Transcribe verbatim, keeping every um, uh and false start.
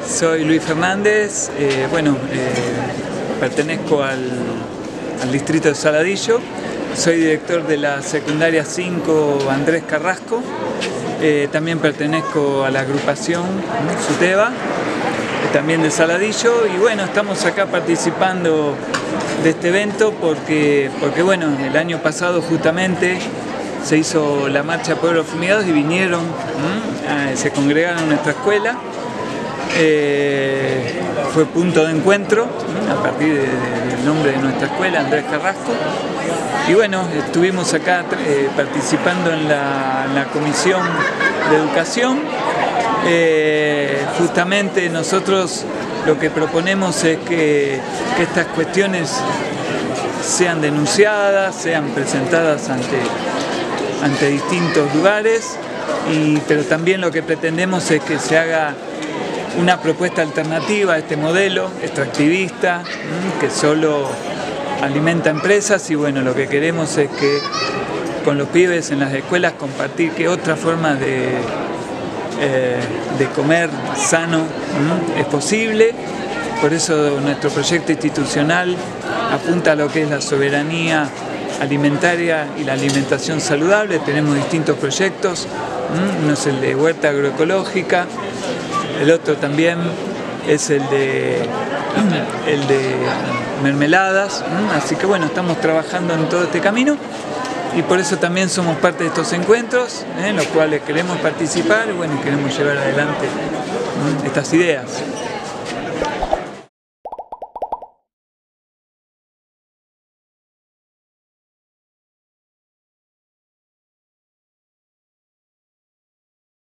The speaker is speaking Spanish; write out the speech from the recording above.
Soy Luis Fernández, eh, bueno, eh, pertenezco al, al distrito de Saladillo, soy director de la secundaria cinco Andrés Carrasco, eh, también pertenezco a la agrupación SUTEBA, eh, también de Saladillo, y bueno, estamos acá participando de este evento porque, porque bueno, el año pasado justamente se hizo la marcha Pueblos Fumigados y vinieron, ¿m? se congregaron en nuestra escuela. Eh, fue punto de encuentro, ¿m? a partir de, de, del nombre de nuestra escuela, Andrés Carrasco. Y bueno, estuvimos acá eh, participando en la, en la Comisión de Educación. Eh, justamente nosotros lo que proponemos es que, que estas cuestiones sean denunciadas, sean presentadas ante, ante distintos lugares, y, pero también lo que pretendemos es que se haga una propuesta alternativa a este modelo extractivista que solo alimenta empresas, y bueno, lo que queremos es que con los pibes en las escuelas compartir que otra forma de, eh, de comer sano es posible. Por eso nuestro proyecto institucional apunta a lo que es la soberanía alimentaria y la alimentación saludable. Tenemos distintos proyectos, uno es el de huerta agroecológica, el otro también es el de, el de mermeladas, así que bueno, estamos trabajando en todo este camino y por eso también somos parte de estos encuentros, ¿eh? en los cuales queremos participar y bueno, queremos llevar adelante estas ideas.